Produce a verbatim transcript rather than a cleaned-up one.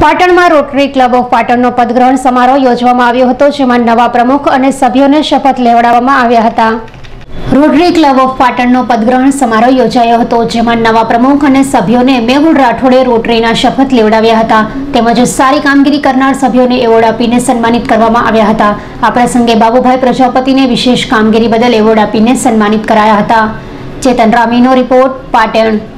પાટણમાં rotary club of પાટણનો પદગ્રહણ સમારોહ યોજવામાં આવ્યો હતો, જેમાં નવા પ્રમુખ અને સભ્યોને શપથ લેવડાવવામાં આવ્યા હતા। રોટરી ક્લબ ઓફ પાટણનો પદગ્રહણ સમારોહ યોજાયો હતો, જેમાં નવા પ્રમુખ અને સભ્યોને મેહુલ રાઠોડે રોટરીના શપથ લેવડાવ્યા હતા, તેમજ સારી કામગીરી કરનાર સભ્યોને એવોર્ડ આપીને સન્માનિત કરવામાં આવ્યા હતા। આ પ્રસંગે બાબુભાઈ પ્રજાપતિને વિશેષ કામગીરી બદલ એવોર્ડ આપીને સન્માનિત કરાયા હતા। ચેતન રામીનો રિપોર્ટ, પાટણ।